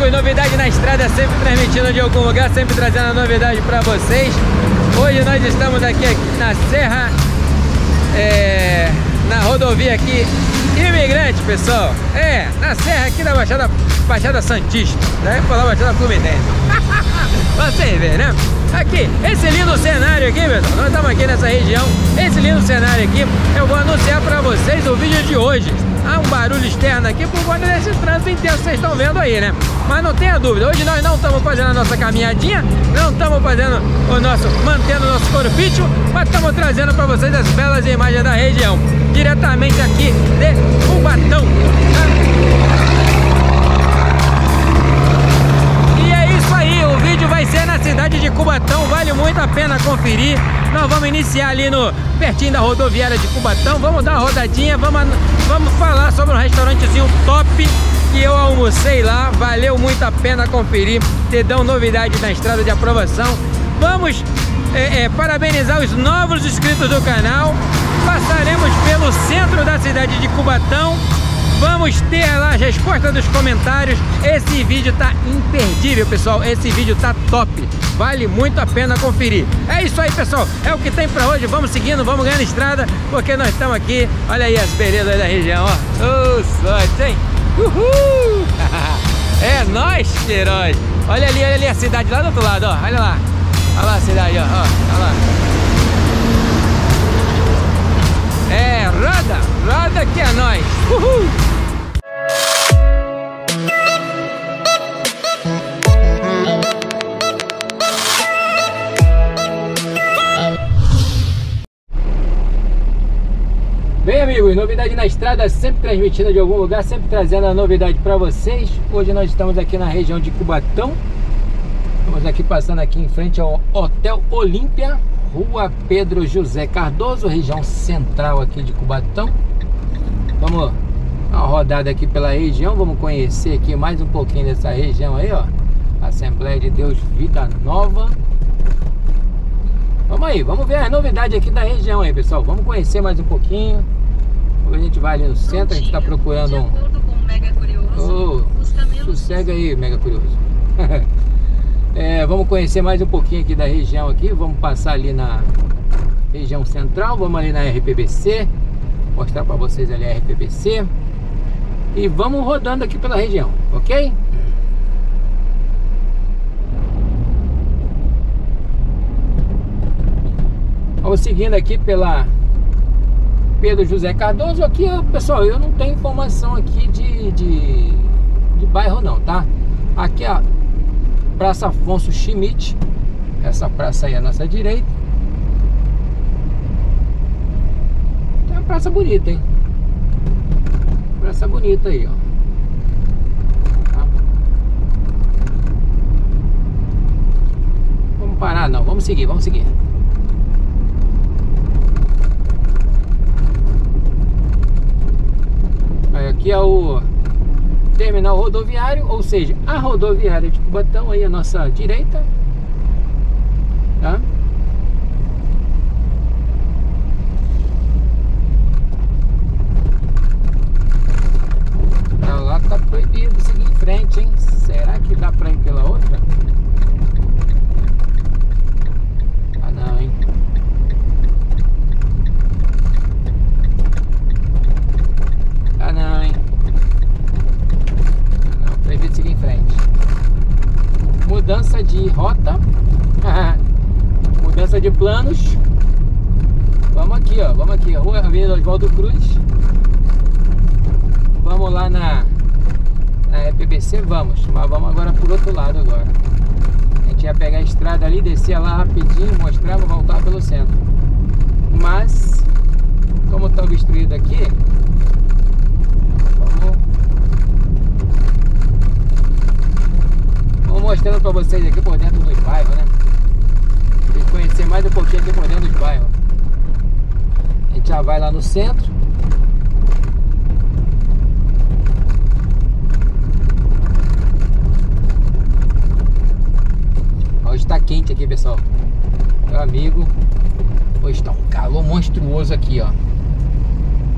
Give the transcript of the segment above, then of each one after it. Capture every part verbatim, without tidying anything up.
amigos, novidade na estrada, sempre transmitindo de algum lugar, sempre trazendo a novidade para vocês. Hoje nós estamos aqui, aqui na Serra, é, na rodovia aqui, Imigrante, pessoal. É, na Serra aqui da Baixada, Baixada Santista, né? Falar Baixada Fluminense. Vocês verem, né? Aqui, esse lindo cenário aqui, pessoal, nós estamos aqui nessa região. Esse lindo cenário aqui, eu vou anunciar para vocês o vídeo de hoje. Há um barulho externo aqui por conta desse trânsito intenso que vocês estão vendo aí, né? Mas não tenha dúvida, hoje nós não estamos fazendo a nossa caminhadinha, não estamos fazendo o nosso, mantendo o nosso corpício, mas estamos trazendo para vocês as belas imagens da região, diretamente aqui de Cubatão, tá? E é isso aí, o vídeo vai ser na cidade de Cubatão, vale muito a pena conferir. Nós vamos iniciar ali no pertinho da rodoviária de Cubatão, vamos dar uma rodadinha, vamos, vamos falar sobre um restaurantezinho top que eu almocei lá, valeu muito a pena conferir, te dão novidade na estrada de aprovação. Vamos é, é, parabenizar os novos inscritos do canal, passaremos pelo centro da cidade de Cubatão, vamos ter lá as respostas dos comentários. Esse vídeo tá imperdível, pessoal, esse vídeo tá top, vale muito a pena conferir. É isso aí, pessoal, é o que tem pra hoje, vamos seguindo, vamos ganhando estrada, porque nós estamos aqui, olha aí as belezas da região, ó, ô sorte, hein? Uhul! É nóis, Queiroz! Olha ali, olha ali a cidade lá do outro lado, ó, olha lá, olha lá a cidade, ó, ó, olha lá. É, roda, roda que é nóis! Uhul! Bem, amigos, novidade na estrada, sempre transmitida de algum lugar, sempre trazendo a novidade para vocês. Hoje nós estamos aqui na região de Cubatão. Estamos aqui passando aqui em frente ao Hotel Olímpia, Rua Pedro José Cardoso, região central aqui de Cubatão. Vamos dar uma rodada aqui pela região, vamos conhecer aqui mais um pouquinho dessa região aí, ó. Assembleia de Deus Vida Nova. Vamos aí, vamos ver as novidades aqui da região aí, pessoal. Vamos conhecer mais um pouquinho. A gente vai ali no centro, a gente está procurando um... Oh, sossega aí, Mega Curioso. É, vamos conhecer mais um pouquinho aqui da região aqui. Vamos passar ali na região central, vamos ali na R P B C, mostrar para vocês ali a R P B C. E vamos rodando aqui pela região, ok? Vamos seguindo aqui pela Pedro José Cardoso. Aqui, pessoal, eu não tenho informação aqui de, de, de bairro não, tá? Aqui a Praça Afonso Schmidt, essa praça aí à nossa direita. É uma praça bonita, hein? Praça bonita aí, ó. Tá? Vamos parar não, vamos seguir, vamos seguir. Aqui é o terminal rodoviário, ou seja, a rodoviária de Cubatão aí à nossa direita, tá? Pra lá tá proibido seguir em frente, hein? Será que dá pra ir pela outra? Ah não, hein? Ah não, hein? Não, proibido seguir em frente. Mudança de rota. Mudança de planos. Vamos aqui, ó. Vamos aqui, Rua Avenida Oswaldo Cruz. Vamos lá na, na R P B C, vamos. Mas vamos agora por outro lado agora. A gente ia pegar a estrada ali, descia lá rapidinho, mostrava, voltar pelo centro. Mas, como está obstruído aqui, vamos mostrando para vocês aqui por dentro dos bairros, né? Pra vocês conhecer mais um pouquinho aqui por dentro dos bairros. A gente já vai lá no centro. Hoje tá quente aqui, pessoal. Meu amigo, hoje tá um calor monstruoso aqui, ó.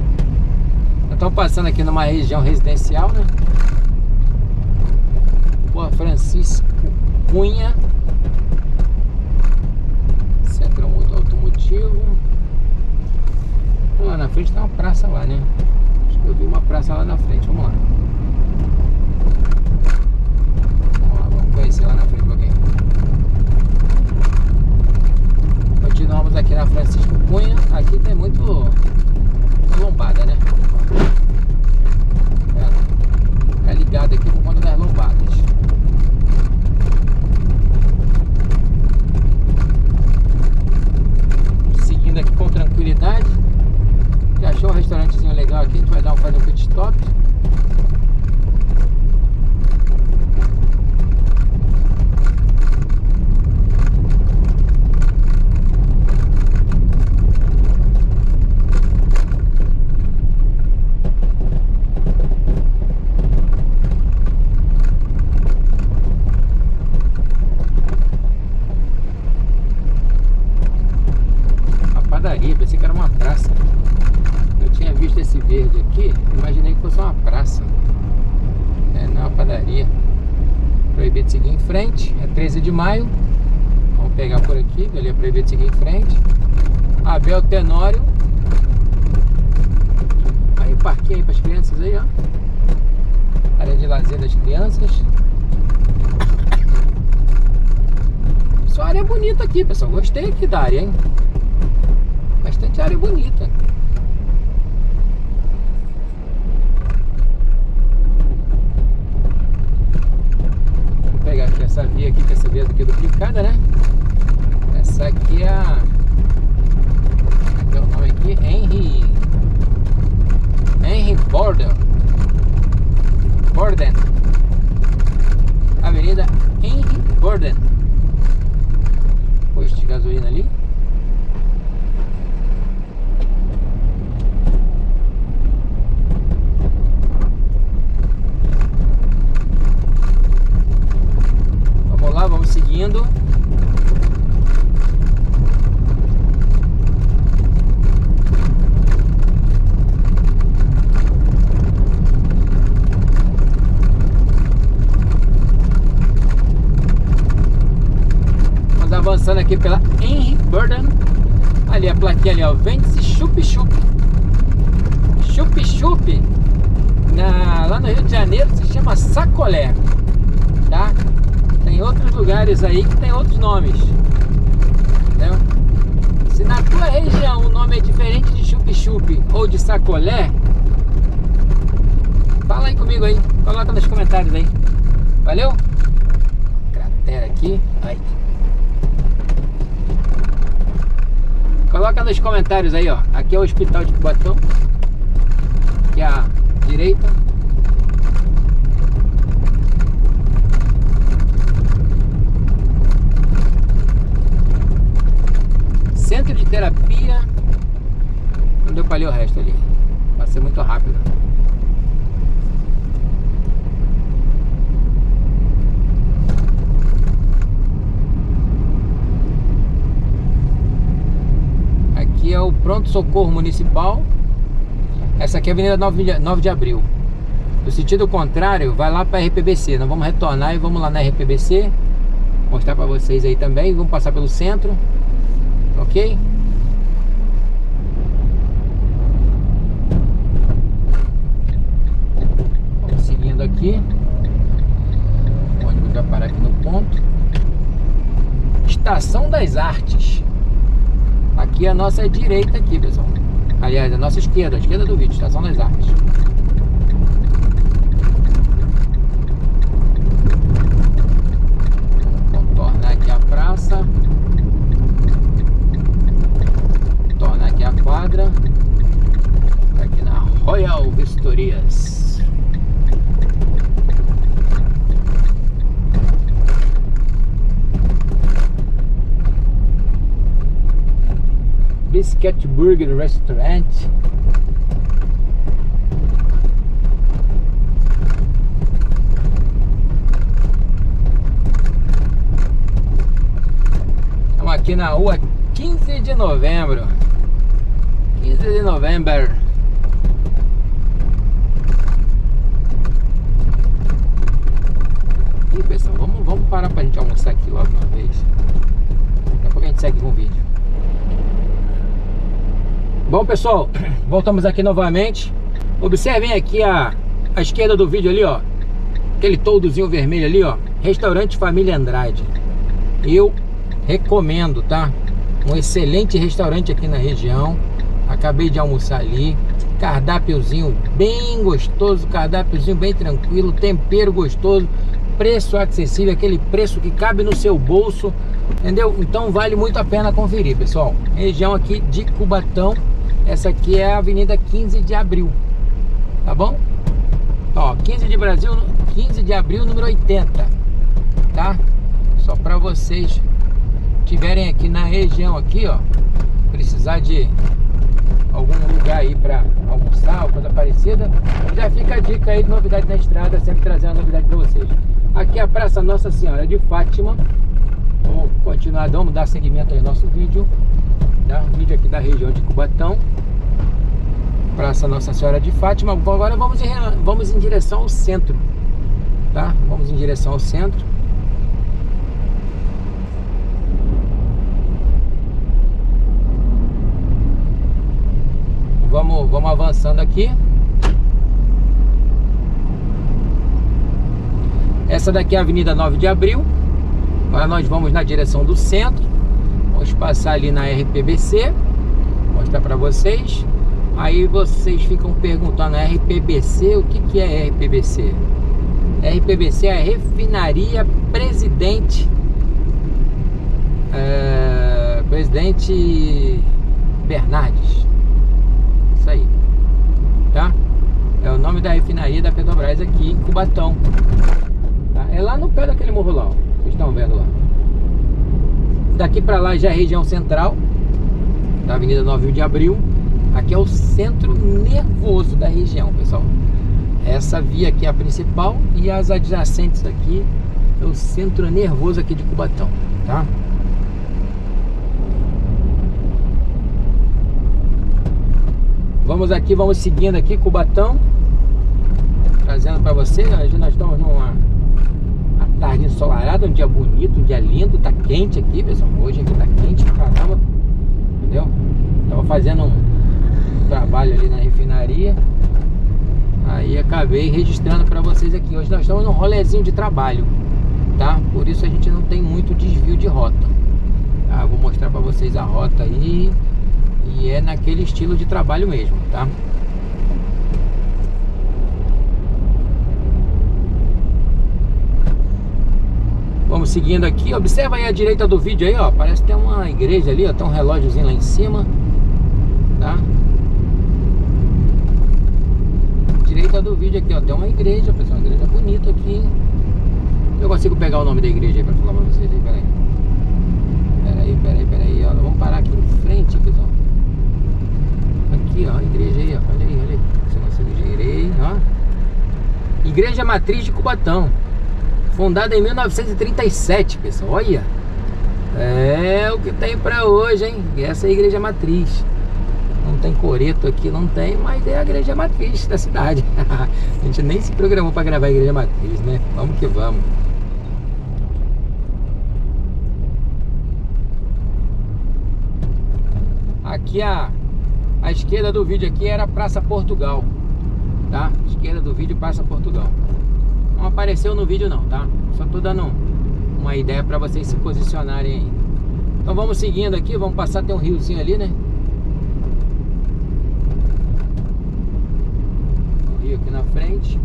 Estamos passando aqui numa região residencial, né? Rua Francisco Cunha, Centro Automotivo. Lá na frente tem uma praça lá, né? Acho que eu vi uma praça lá na frente, vamos lá. Vamos lá, vamos conhecer lá na frente um pouquinho. Continuamos aqui na Francisco Cunha. Aqui tem muito lombada, né? Fica ligado aqui por conta das lombadas. Seguindo aqui com tranquilidade. Já achou um restaurantezinho legal aqui? A gente vai dar um, fazer um pit stop. Pensei que era uma praça. Eu tinha visto esse verde aqui, imaginei que fosse uma praça. É, não é uma padaria. Proibido seguir em frente. É treze de maio. Vamos pegar por aqui, ali é proibido seguir em frente. Abel Tenório. Aí o parquinho aí para as crianças aí, ó. Área de lazer das crianças. Só área bonita aqui, pessoal. Gostei aqui da área, hein? Bastante área bonita. Vou pegar aqui essa via aqui, que essa via aqui é duplicada, né? Essa aqui é a... Qual é o nome aqui? Henry... Henry Borden. Borden. Avenida Henry Borden. Posto de gasolina ali. Vamos seguindo. Vamos avançando aqui pela Henry Borden. Ali a plaquinha ali, ó. Vende-se chup-chup. Chup-chup. Na, lá no Rio de Janeiro se chama sacolé. Tá? Tem outros lugares aí que tem outros nomes. Entendeu? Se na tua região o nome é diferente de chup-chup ou de sacolé, fala aí comigo aí. Coloca nos comentários aí. Valeu? Cratera aqui. Aí. Coloca nos comentários aí, ó. Aqui é o Hospital de Cubatão. Aqui é a direita. Centro de terapia. Não deu pra ler o resto ali. Vai ser muito rápido. Aqui é o Pronto Socorro Municipal. Essa aqui é a Avenida nove de Abril. No sentido contrário, vai lá para R P B C. Nós vamos retornar e vamos lá na R P B C. Mostrar para vocês aí também. Vamos passar pelo centro. Ok? Vamos seguindo aqui. O ônibus vai parar aqui no ponto. Estação das Artes. Aqui é a nossa direita aqui, pessoal. Aliás, a nossa esquerda, a esquerda do vídeo, Estação das Artes. Vamos contornar aqui a praça. Tornar aqui a quadra. Aqui na Royal Vistorias. Biscuit Burger Restaurant. Estamos aqui na rua quinze de novembro. quinze de novembro. Ih, pessoal, vamos, vamos parar pra gente almoçar aqui logo uma vez. Daqui a pouco a gente segue com o vídeo. Bom, pessoal, voltamos aqui novamente. Observem aqui a, a esquerda do vídeo ali, ó. Aquele toldozinho vermelho ali, ó. Restaurante Família Andrade. Eu recomendo, tá? Um excelente restaurante aqui na região. Acabei de almoçar ali. Cardápiozinho bem gostoso, cardápiozinho bem tranquilo, tempero gostoso, preço acessível, aquele preço que cabe no seu bolso, entendeu? Então vale muito a pena conferir, pessoal. Região aqui de Cubatão. Essa aqui é a Avenida quinze de abril, tá bom? Ó, quinze de Brasil, quinze de abril, número oitenta, tá? Só para vocês tiverem aqui na região aqui, ó, precisar de algum lugar aí para almoçar ou coisa parecida, já fica a dica aí de novidade na estrada, sempre trazendo novidade para vocês. Aqui é a Praça Nossa Senhora de Fátima. Vamos continuar, vamos dar seguimento aí ao nosso vídeo, tá? Vídeo aqui da região de Cubatão, Praça Nossa Senhora de Fátima. Agora vamos em, vamos em direção ao centro, tá? Vamos em direção ao centro. Vamos, vamos avançando aqui. Essa daqui é a Avenida nove de abril. Agora nós vamos na direção do centro. Vamos passar ali na R P B C. Vou mostrar para vocês. Aí vocês ficam perguntando, R P B C, o que, que é R P B C? R P B C é a Refinaria Presidente é, Presidente Bernardes. Isso aí, tá? É o nome da refinaria da Petrobras aqui em Cubatão, tá? É lá no pé daquele morro lá, ó. Vocês estão vendo lá. Daqui pra lá já é a região central da Avenida nove de abril. Aqui é o centro nervoso da região, pessoal. Essa via aqui é a principal e as adjacentes aqui é o centro nervoso aqui de Cubatão, tá? Vamos aqui, vamos seguindo aqui Cubatão, trazendo para você. Hoje nós estamos numa tarde ensolarada, um dia bonito, um dia lindo, tá quente aqui, pessoal. Hoje aqui tá quente pra caramba, entendeu? Tava fazendo um trabalho ali na refinaria, aí acabei registrando para vocês aqui. Hoje nós estamos num rolezinho de trabalho, tá? Por isso a gente não tem muito desvio de rota, tá? Vou mostrar para vocês a rota aí. E é naquele estilo de trabalho mesmo, tá? Vamos seguindo aqui. Observa aí à direita do vídeo aí, ó. Parece que tem uma igreja ali, ó. Tem um relógiozinho lá em cima, tá? Direita do vídeo aqui, ó. Tem uma igreja, pessoal. Uma igreja bonita aqui, hein? Eu consigo pegar o nome da igreja aí pra falar pra vocês aí. Pera aí. Pera aí, pera aí, pera aí, ó. Vamos parar aqui em frente, pessoal. Aqui, ó, a igreja aí, ó. Olha aí, olha aí. Se eu consigo girei, ó. Igreja Matriz de Cubatão. Fundada em mil novecentos e trinta e sete, pessoal. Olha. É o que tem pra hoje, hein? Essa é a Igreja Matriz. Não tem coreto aqui, não tem, mas é a Igreja Matriz da cidade. A gente nem se programou pra gravar a Igreja Matriz, né? Vamos que vamos. Aqui a, a esquerda do vídeo aqui era Praça Portugal, tá? Esquerda do vídeo, Praça Portugal. Não apareceu no vídeo não, tá? Só tô dando uma ideia para vocês se posicionarem aí. Então vamos seguindo aqui, vamos passar, tem um riozinho ali, né? Um rio aqui na frente.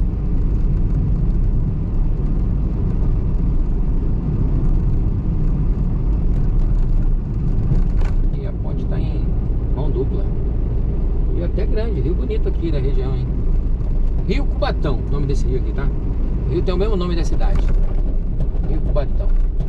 E a ponte tá em mão dupla. Rio até grande, rio bonito aqui da região, hein? Rio Cubatão, o nome desse rio aqui, tá? O rio tem o mesmo nome da cidade, Rio Cubatão.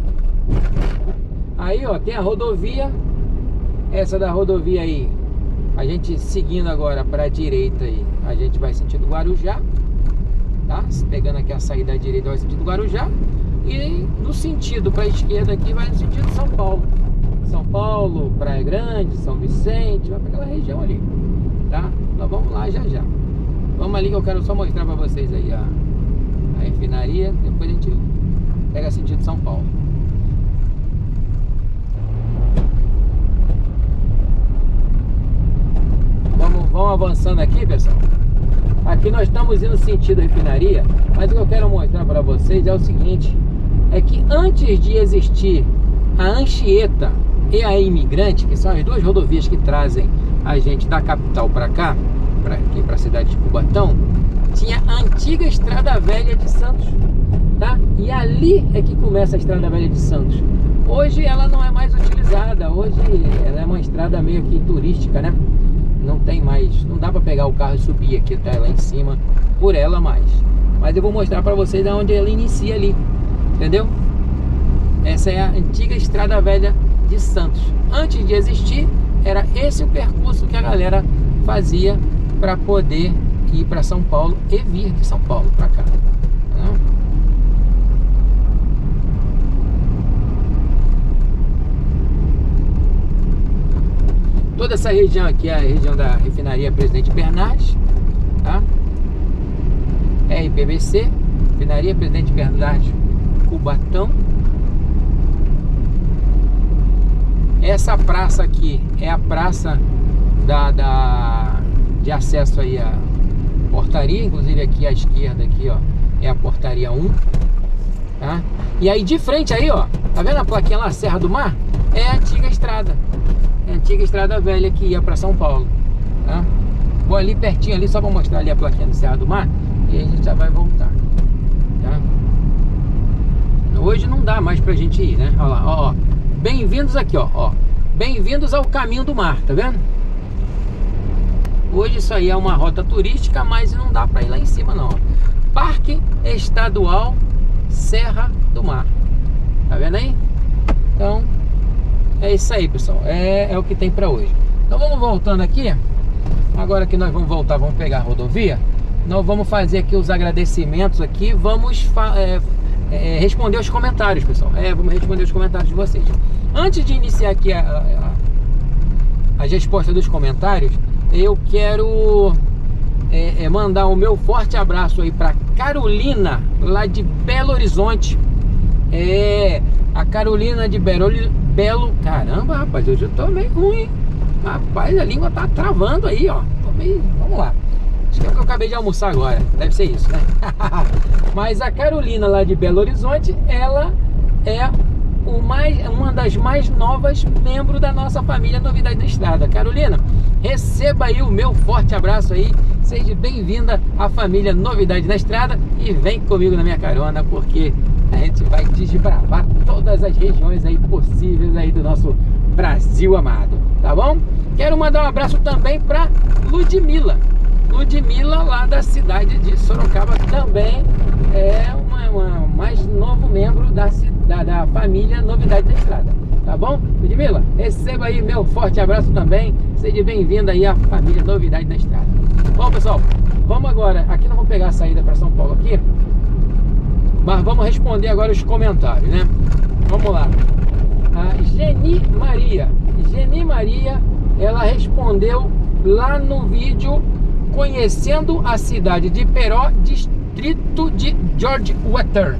Aí, ó, tem a rodovia. Essa da rodovia aí, a gente seguindo agora para a direita aí, a gente vai sentido Guarujá, tá? Pegando aqui a saída da direita vai sentido Guarujá. E no sentido para a esquerda aqui vai no sentido São Paulo. São Paulo, Praia Grande, São Vicente, vai para aquela região ali, tá? Então vamos lá já já. Vamos ali que eu quero só mostrar para vocês aí a, a refinaria, depois a gente pega sentido São Paulo. Vamos, vamos avançando aqui, pessoal. Aqui nós estamos indo sentido refinaria, mas o que eu quero mostrar para vocês é o seguinte, é que antes de existir a Anchieta e a Imigrante, que são as duas rodovias que trazem a gente da capital para cá, para aqui para a cidade de Cubatão, tinha a antiga Estrada Velha de Santos, tá? E ali é que começa a Estrada Velha de Santos. Hoje ela não é mais utilizada, hoje ela é uma estrada meio que turística, né? Não tem mais, não dá para pegar o carro e subir aqui até lá em cima por ela mais. Mas eu vou mostrar para vocês onde ela inicia ali, entendeu? Essa é a antiga Estrada Velha de Santos. Antes de existir, era esse o percurso que a galera fazia para poder ir para São Paulo e vir de São Paulo para cá, né? Toda essa região aqui é a região da refinaria Presidente Bernardes, tá? R P B C, refinaria Presidente Bernardes, Cubatão. Essa praça aqui é a praça da, da, de acesso aí à portaria, inclusive aqui à esquerda aqui, ó, é a portaria um, tá? E aí de frente aí, ó, tá vendo a plaquinha lá, Serra do Mar? É a antiga estrada, é a antiga Estrada Velha que ia para São Paulo, tá? Vou ali pertinho ali só para mostrar ali a plaquinha do Serra do Mar e aí a gente já vai voltar, tá? Hoje não dá mais pra gente ir, né? Olha lá, ó, ó. Bem-vindos aqui, ó, ó. Bem-vindos ao Caminho do Mar, tá vendo? Hoje isso aí é uma rota turística, mas não dá pra ir lá em cima não, ó. Parque Estadual Serra do Mar, tá vendo aí? Então, é isso aí, pessoal. É, é o que tem pra hoje. Então vamos voltando aqui. Agora que nós vamos voltar, vamos pegar a rodovia. Nós vamos fazer aqui os agradecimentos aqui. Vamos é, é, responder os comentários, pessoal. É, vamos responder os comentários de vocês. Antes de iniciar aqui a, a, a resposta dos comentários, eu quero é, é, mandar o meu forte abraço aí para Carolina, lá de Belo Horizonte. É, a Carolina de Belo, Belo... Caramba, rapaz, hoje eu tô meio ruim. Rapaz, a língua tá travando aí, ó. Tô meio... Vamos lá. Acho que é o que eu acabei de almoçar agora. Deve ser isso, né? Mas a Carolina lá de Belo Horizonte, ela é o mais, uma das mais novas membros da nossa família Novidade na Estrada. Carolina, receba aí o meu forte abraço aí. Seja bem-vinda à família Novidade na Estrada e vem comigo na minha carona, porque a gente vai desbravar todas as regiões aí possíveis aí do nosso Brasil amado, tá bom? Quero mandar um abraço também para Ludmila. Ludmila lá da cidade de Sorocaba, também é uma, uma mais novo membro da, da, da família Novidade da Estrada, tá bom? Ludmila, receba aí meu forte abraço também, seja bem-vinda aí à família Novidade da Estrada. Bom, pessoal, vamos agora, aqui nós vamos pegar a saída para São Paulo aqui, mas vamos responder agora os comentários, né? Vamos lá. A Geni Maria, Geni Maria, ela respondeu lá no vídeo Conhecendo a cidade de Peró, distrito de George Water.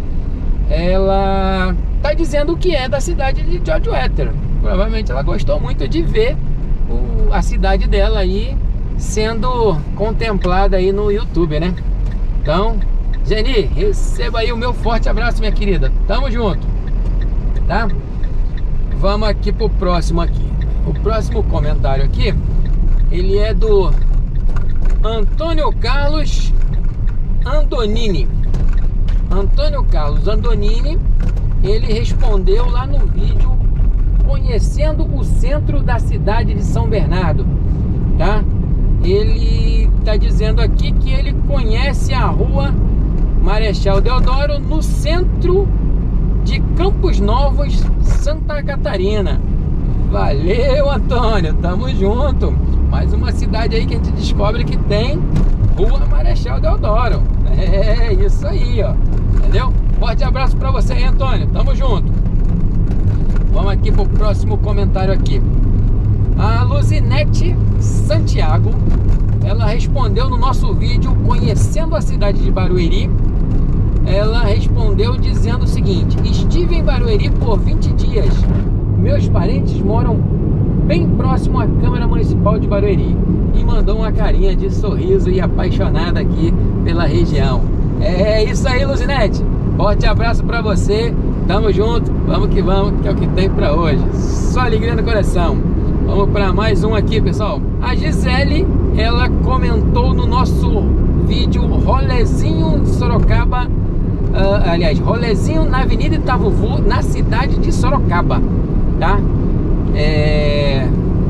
Ela tá dizendo que é da cidade de George Water. Provavelmente ela gostou muito de ver o, a cidade dela aí sendo contemplada aí no YouTube, né? Então, Geni, receba aí o meu forte abraço, minha querida. Tamo junto, tá? Vamos aqui pro próximo aqui. O próximo comentário aqui, ele é do Antônio Carlos Andonini. Antônio Carlos Andonini, ele respondeu lá no vídeo Conhecendo o centro da cidade de São Bernardo, tá? Ele tá dizendo aqui que ele conhece a rua Marechal Deodoro no centro de Campos Novos, Santa Catarina. Valeu, Antônio, tamo junto. Mais uma cidade aí que a gente descobre que tem Rua Marechal Deodoro. É isso aí, ó. Entendeu? Forte abraço pra você aí, Antônio. Tamo junto. Vamos aqui pro próximo comentário aqui. A Luzinete Santiago, ela respondeu no nosso vídeo Conhecendo a cidade de Barueri. ela respondeu dizendo o seguinte: estive em Barueri por vinte dias. Meus parentes moram bem próximo à Câmara Municipal de Barueri. E mandou uma carinha de sorriso e apaixonada aqui pela região. É isso aí, Luzinete. Forte abraço pra você. Tamo junto, vamos que vamos, que é o que tem pra hoje. Só alegria no coração. Vamos pra mais um aqui, pessoal. A Gisele, ela comentou no nosso vídeo rolezinho de Sorocaba. Uh, aliás, rolezinho na Avenida Itavuvu, na cidade de Sorocaba, tá? É...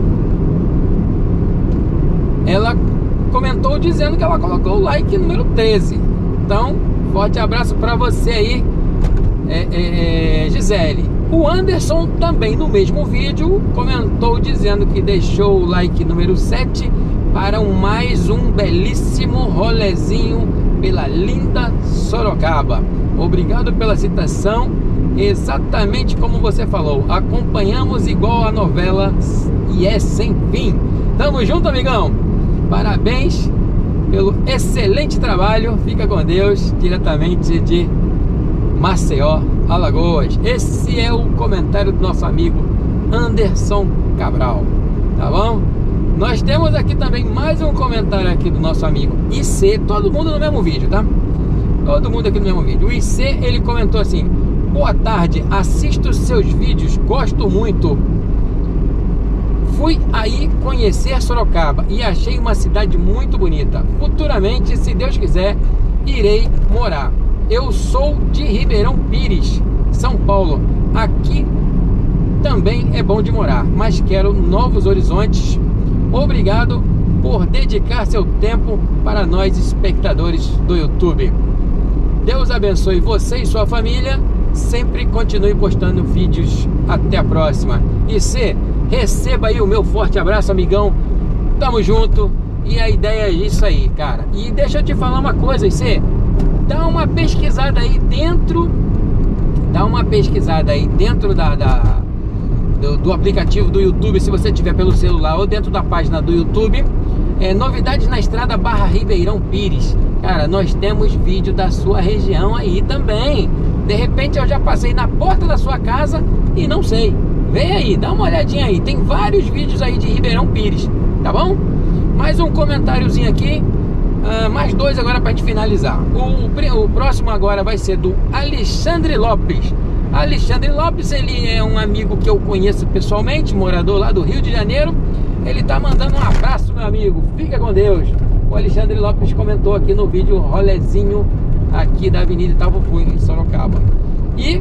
Ela comentou dizendo que ela colocou o like número treze. Então, forte abraço pra você aí, é, é, Gisele. O Anderson também no mesmo vídeo comentou dizendo que deixou o like número sete para um, mais um belíssimo rolezinho pela linda Sorocaba. Obrigado pela citação. Exatamente como você falou, acompanhamos igual a novela e é sem fim. Tamo junto, amigão. Parabéns pelo excelente trabalho. Fica com Deus, diretamente de Maceió, Alagoas. Esse é o comentário do nosso amigo Anderson Cabral, tá bom? Nós temos aqui também mais um comentário aqui do nosso amigo I C. Todo mundo no mesmo vídeo, tá? Todo mundo aqui no mesmo vídeo. O I C, ele comentou assim: boa tarde, assisto seus vídeos, gosto muito. Fui aí conhecer Sorocaba e achei uma cidade muito bonita. Futuramente, se Deus quiser, irei morar. Eu sou de Ribeirão Pires, São Paulo. Aqui também é bom de morar, mas quero novos horizontes. Obrigado por dedicar seu tempo para nós, espectadores do YouTube. Deus abençoe você e sua família. Sempre continue postando vídeos. Até a próxima. E se receba aí o meu forte abraço, amigão. Tamo junto. E a ideia é isso aí, cara. E deixa eu te falar uma coisa, Icê. Dá uma pesquisada aí dentro. Dá uma pesquisada aí dentro da, da do, do aplicativo do YouTube, se você tiver pelo celular, ou dentro da página do YouTube. É, novidades na estrada barra Ribeirão Pires. Cara, nós temos vídeo da sua região aí também. De repente eu já passei na porta da sua casa e não sei. Vem aí, dá uma olhadinha aí. Tem vários vídeos aí de Ribeirão Pires, tá bom? Mais um comentáriozinho aqui. Uh, mais dois agora pra gente finalizar. O, o próximo agora vai ser do Alexandre Lopes. Alexandre Lopes, ele é um amigo que eu conheço pessoalmente, morador lá do Rio de Janeiro. Ele tá mandando um abraço, meu amigo. Fica com Deus. O Alexandre Lopes comentou aqui no vídeo rolezinho aqui da Avenida Itavuvu, em Sorocaba. E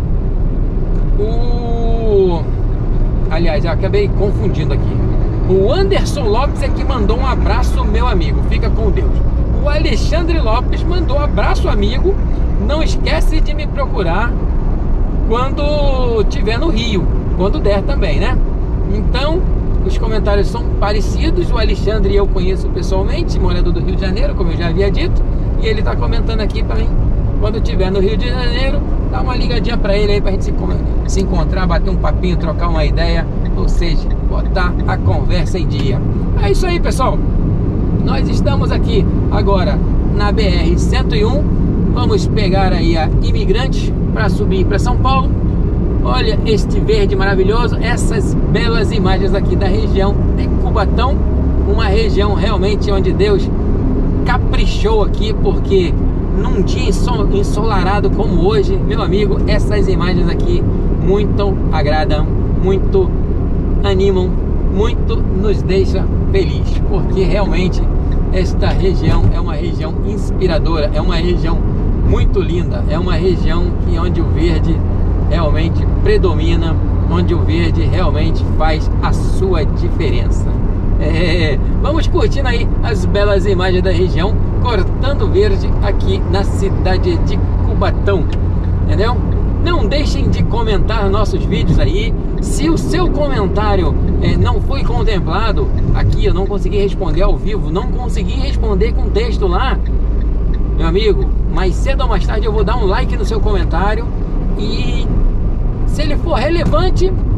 o... Aliás, eu acabei confundindo aqui. O Anderson Lopes é que mandou um abraço, meu amigo. Fica com Deus. O Alexandre Lopes mandou um abraço, amigo. Não esquece de me procurar quando tiver no Rio, quando der também, né? Então, os comentários são parecidos. O Alexandre eu conheço pessoalmente, morador do Rio de Janeiro, como eu já havia dito. E ele tá comentando aqui pra mim, quando tiver no Rio de Janeiro, dá uma ligadinha pra ele aí, pra gente se, se encontrar, bater um papinho, trocar uma ideia. Ou seja, botar a conversa em dia. É isso aí, pessoal. Nós estamos aqui agora na B R cento e um. Vamos pegar aí a Imigrantes para subir para São Paulo. Olha este verde maravilhoso, essas belas imagens aqui da região de Cubatão. Uma região realmente onde Deus caprichou aqui, porque num dia ensolarado como hoje, meu amigo, essas imagens aqui muito agradam, muito animam, muito nos deixa feliz, porque realmente esta região é uma região inspiradora, é uma região muito linda, é uma região que onde o verde realmente predomina, onde o verde realmente faz a sua diferença. É, vamos curtindo aí as belas imagens da região, cortando verde aqui na cidade de Cubatão, entendeu? Não deixem de comentar nossos vídeos aí. Se o seu comentário é, não foi contemplado aqui, eu não consegui responder ao vivo, não consegui responder com texto lá, meu amigo, mais cedo ou mais tarde eu vou dar um like no seu comentário. E se ele for relevante,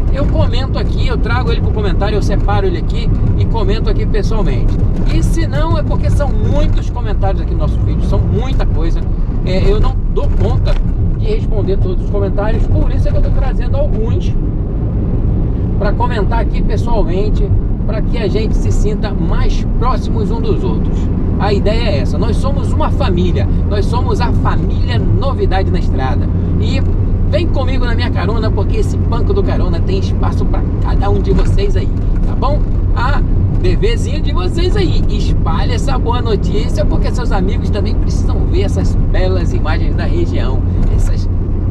eu comento aqui, eu trago ele para o comentário, eu separo ele aqui e comento aqui pessoalmente. E se não, é porque são muitos comentários aqui no nosso vídeo, são muita coisa. É, eu não dou conta de responder todos os comentários, por isso é que eu estou trazendo alguns para comentar aqui pessoalmente, para que a gente se sinta mais próximos um dos outros. A ideia é essa, nós somos uma família, nós somos a família Novidade na Estrada. E vem comigo na minha carona, porque esse banco do carona tem espaço para cada um de vocês aí, tá bom? Ah, bebezinho de vocês aí, espalhe essa boa notícia, porque seus amigos também precisam ver essas belas imagens da região. Essas,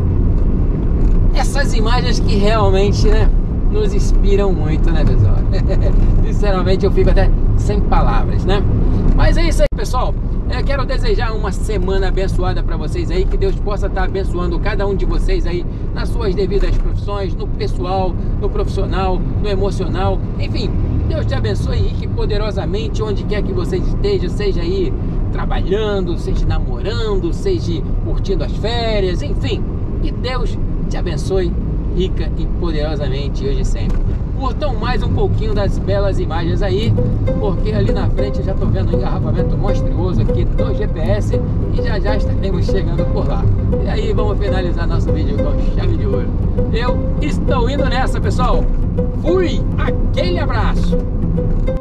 essas imagens que realmente, né, nos inspiram muito, né, pessoal? Sinceramente, eu fico até sem palavras, né? Mas é isso aí, pessoal. Eu quero desejar uma semana abençoada para vocês aí, que Deus possa estar abençoando cada um de vocês aí nas suas devidas profissões, no pessoal, no profissional, no emocional, enfim, Deus te abençoe e que poderosamente onde quer que você esteja, seja aí trabalhando, seja namorando, seja curtindo as férias, enfim, que Deus te abençoe rica e poderosamente hoje e sempre. Curtam mais um pouquinho das belas imagens aí, porque ali na frente eu já estou vendo um engarrafamento monstruoso aqui do G P S e já já estaremos chegando por lá. E aí vamos finalizar nosso vídeo com chave de ouro. Eu estou indo nessa, pessoal. Fui! Aquele abraço!